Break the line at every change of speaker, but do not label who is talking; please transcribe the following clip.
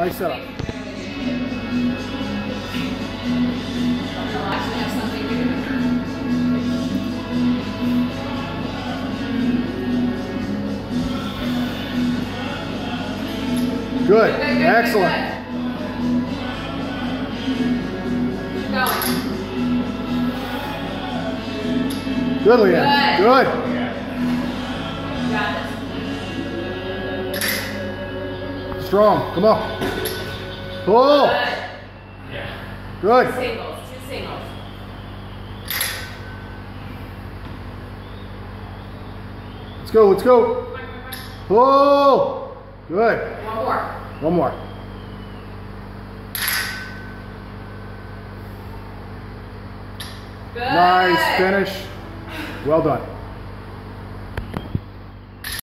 Nice setup.
Good.
Excellent. Good, Leanne. Good.
Got it.
Strong. Come on. Pull. Good.
Singles. 2 singles.
Let's go. Let's go. Pull. Good.
One more.
One more.
Good.
Nice finish. Well done.